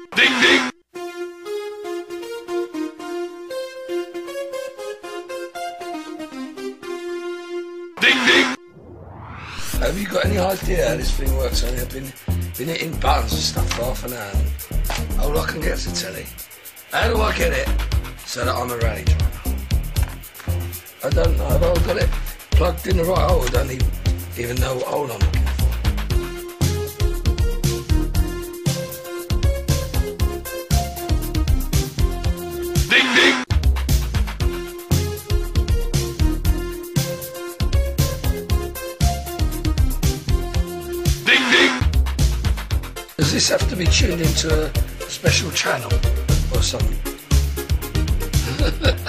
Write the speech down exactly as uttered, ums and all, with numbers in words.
Ding ding! Ding ding! Have you got any idea how this thing works? I mean, I've been, been hitting buttons and stuff for half an hour. Oh, I can get to telly. How do I get it so that I'm a rally driver? I don't know. Have I got it plugged in the right hole? I don't even, even know what hole I'm looking for. Ding ding! Ding ding! Does this have to be tuned into a special channel or something?